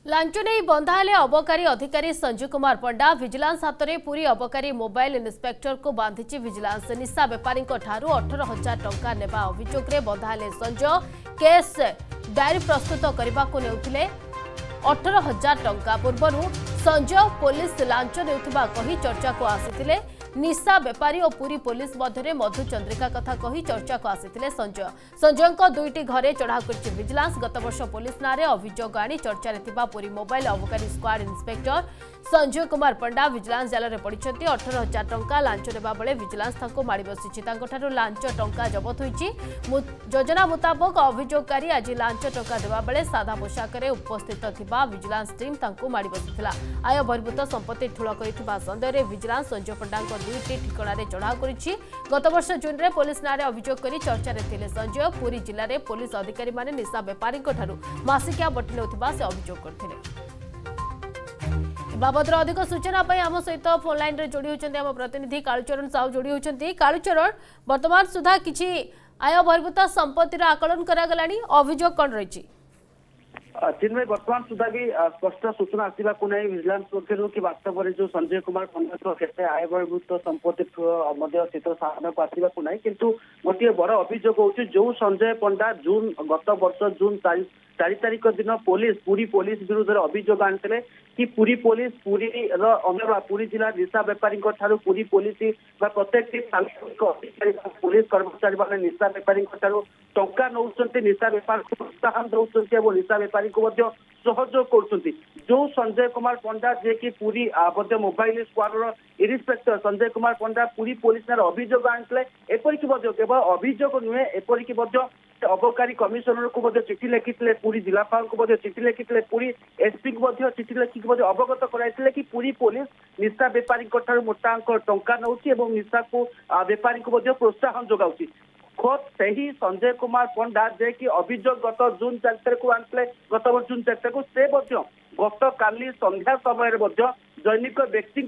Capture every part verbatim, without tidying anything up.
Launch नहीं बंधा हेले अबकारी अधिकारी संजय कुमार पंडा विजिलेंस हाथ में पुरी अबकारी मोबाइल इन्स्पेक्टर को बांधि विजिलेंस निशा बेपारी अठारह हजार टंका नेबा अभियोग में बंधा हेले संजय केस डायरी प्रस्तुत करने को नेउथिले अठारह हजार टंका पूर्व संजय पुलिस लांच नेउथिबा कही चर्चा को आसीथिले निशा बेपारी और पुरी पुलिस मध्य मधु चंद्रिका कथा कही चर्चा को आसीथिले संजय संजय दुईटी घरे चढ़ाऊ कर विजिलेंस गत वर्ष पुलिस नारे अभियोग आनी चर्चा थिबा पुरी मोबाइल अबकारी squad inspector Sanjay Kumar Panda vigilance जाल में पड़ते अठारह हजार टंका लांच नेबा बेले विजिलेंस तांको माड़ी बसिछि तांको लांच टंका जबत होईछि योजना मुताबक अभियोगकारी आज लांच टंका देबा बेले सादा पोशाक रे उपस्थित थिबा विजिलेंस टीम तांको माड़ी बसिथिला आय बहिर्भूत संपत्ति ठूल करिथिबा संदेह रे विजिलेंस संजय पंडा दुईटी ठिकाना चढ़ाऊ कर गत वर्ष जून में पुलिस नारे अभियोग कर चर्चा थे संजय पुरी जिले में पुलिस अधिकारी माने निशा बेपारी मासिकिया बटी नेउथिबा से अभियोग करथिले बाबद अधिक सूचना आम सहित फोन लाइन रे जोड़ी होचंती आम प्रतिनिधि कालूचरण साहू जोड़ी होचंती कालूचरण वर्तमान सुधा किछि आय बहिर्भूत संपत्तिर आकलन करा गलानी अभियोग कोन रहिछि जिनमें वर्तमान सुधा भी स्पष्ट सूचना आसवा को नहीं विजिलेंस पक्षर कि वास्तव में जो संजय कुमार पंडा के आय बहिर्भूत संपत्ति चित्र सामना को आसवा को नहीं किंतु गोटे बड़ अभियोग होची जो संजय पंडा जून गत वर्ष जून चार तारिख दिन पुलिस पुरी पुलिस विरुद्ध अभियोग आनी कि पुरी पुलिस पुरी अंदर पुरी जिला निशा बेपारी पुरी पुलिस प्रत्येक पुलिस कर्मचारी मैंने निशा बेपारी टंका नौ निशा बेपार को प्रोत्साहन दौरान निशा बेपारी को सहयोग कर जो संजय कुमार पंडा जे कि Puri mobile squad inspector Sanjay Kumar Panda Puri police अभियोग आनी एपरिक केवल अभियोग नुहे एपरिक अबकारी कमिशनर को चिठी लिखी पुरी जिलापाल को चिठी लिखी पुरी एसपी को चिठी लिखिक अवगत कराइले कि पुरी पुलिस निशा बेपारी मोटा अंक टंका नौ निशा को बेपारी को प्रोत्साहन जोगाउछि खोद से संजय कुमार पंडा जे कि अभियोग गत जून चार तारिख को आनी गत वर्ष जून चार तारिख से गत काली संध्या समय दैनिक व्यक्ति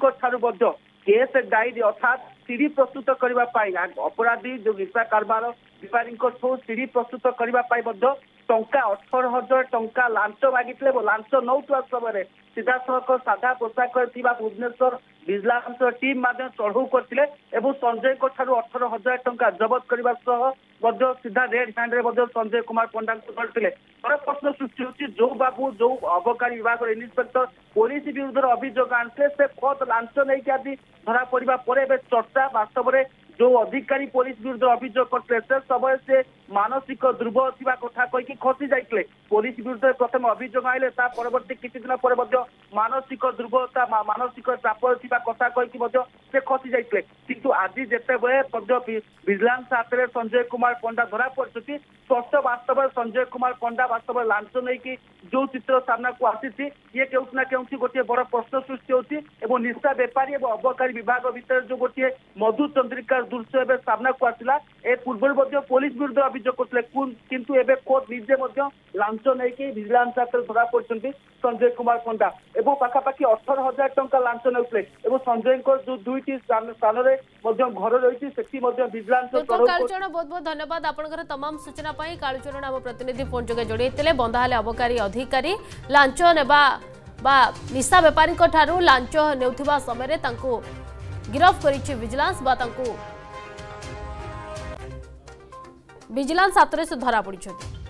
केस डायरी अर्थात सीढ़ी प्रस्तुत करने अपराधी जो निशा कारबार बेपारी सीढ़ी प्रस्तुत करने टंका अठर हजार टंका लांच मागिते लांच नौवा समय सीधा सड़क साधा पोशाक भुवनेश्वर विजिलेंस टीम माध्यम चढ़ऊ करते संजय अठर हजार टंका जबत करने सीधा रेड हैंड रे संजय कुमार पंडा को धरते बड़ प्रश्न सृष्टि होती जो बाबू जो अबकारी विभाग इन्स्पेक्टर पुलिस विरुद्ध अभियोग आनते से खुद लांच नहीं आदि धरा पड़ा पर चर्चा वास्तव में जो अधिकारी पुलिस विरुद्ध अभियोग करते से समय से मानसिक दुर्बल थिबा कथा कहीकि खसी जाइले पुलिस विरुद्ध प्रथम अभियोग आइले ता परवर्ती किछि दिन पर मानसिक दुर्बलता मानसिक चाप थिबा कथा कहीकि से खसी जाइले किंतु आज जेते बेले विजिलेंस हाथ में संजय कुमार पंडा धरा पड़ती स्पष्ट वास्तव संजय कुमार पंडा वास्तव लांच नहीं जो चित्र सामना को आसी ये केउना केउठी गोटे बड़ प्रश्न सृष्टि होती निशा बेपारी और अबकारी विभाग भितर जो गोटे मधु चंद्रिका दृश्य एवं सामना को आसला ए पूर्व पुलिस विरुद्ध अभियोग करते किंतु एवं खोद निजे लांच नहीं विजिलेंस हाथ में धरा पड़ते संजय कुमार पंडा एवं पाखापाखि अठर हजार टंका लांच नेउथले एवं संजय जो दुईटी स्थान घर रही विजिलेंस कालूचरण बहुत बहुत धन्यवाद आपनकर तमाम सूचना पाई कालूचरण आम प्रतिनिधि फोन जोगे जोड़े बंधा हेले अबकारी अधिकारी लांच नेबा बा निशा बेपारी ठारू लांच नेउथिबा समय तांको गिरफ करिछि विजिलेंस बा तांको विजिलेंस हाथ में से धरा पड़ी।